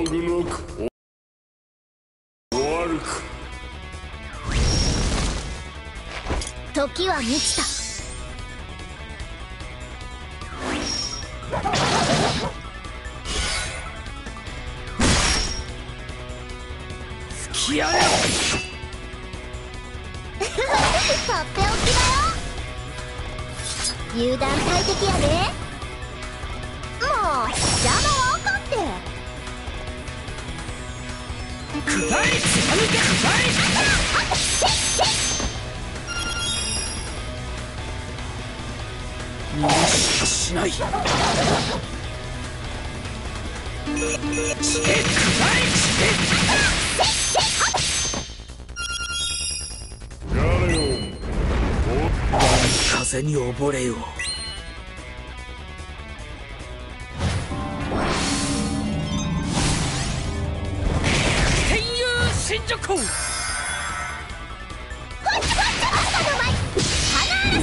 ぐなく終わるか。 時は満ちた。 付き合えよ。 とっておきだよ。油断大敵やで。もう邪魔はあかんて。 くらえ、貫け、くらえ。逃がしない。チケッくらえ、チケガレオン、 風に溺れよう。天佑神女行。 赤の舞、花嵐。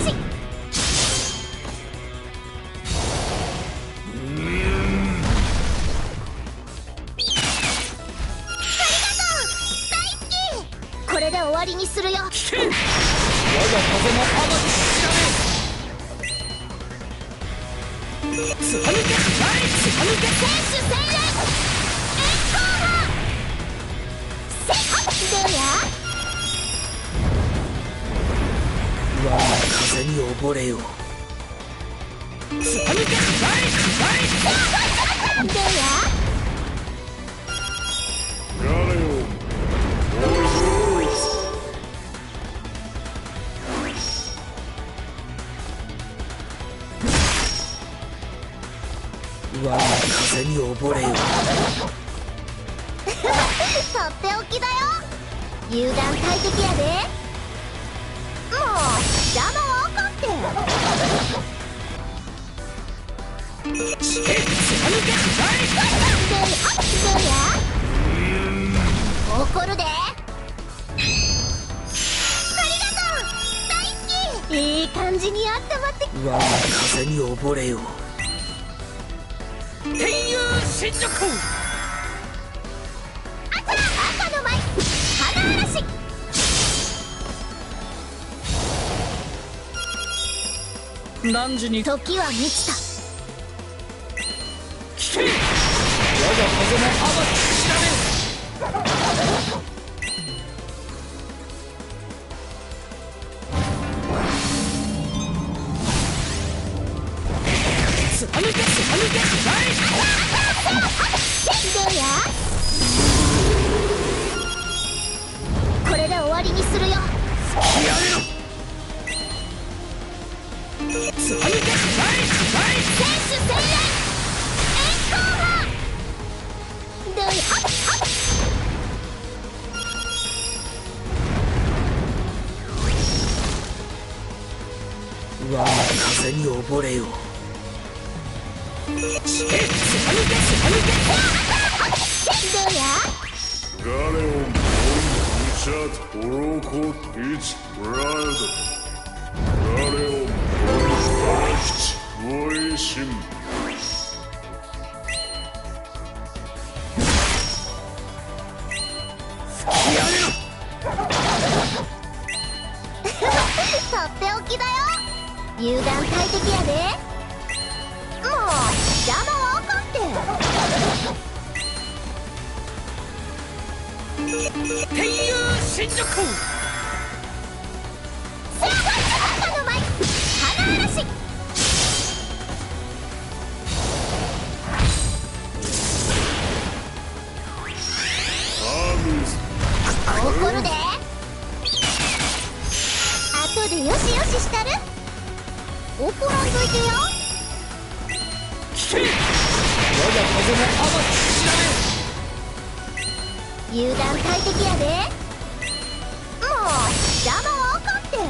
これで終わりにするよ。 聞け、我が風の天地知らねえ。貫け、貫け、貫け。 選手戦略エンコーラー。どうや。 我が風に溺れよう。貫け、貫け、貫け。 どうや。 ガレオン、 我が風に溺れよう。 とっておきだよ。油断大敵やで。もう邪魔はあかんて。 チケッ、貫け、貫どうや。怒るで。ありがとう、大好き。いい感じにあったまって。 我が風に溺れよう。天佑神女行。 赤の舞、花嵐。 何時に。 時は満ちた。 聞け、我が風の天地知らねえ。貫け、貫け、貫どうや。これで終わりにするよ。 付き合えろ。貫け、貫け、 選手戦略エンコーラー。どうや。 我が風に溺れよう。チケッ、貫け、貫け。 どうや。 ガレオン、ウチャトロコイチブライド。ガレオン、バキチウイシン。 付き合えろ。 とっておきだよ。油断大敵やで。もう邪魔はあかんて。 天佑神女行。 赤の舞、花嵐。 アーミス、 怒るで。後でよしよししたる。怒らんといてよ。 聞け、我が風の天地知らね油断大敵やで。もう邪魔はあかんて。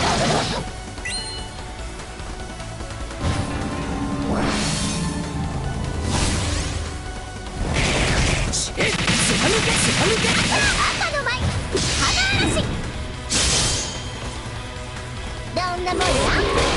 チケッ、貫け、貫け。 赤の舞、花嵐。どんなもんや。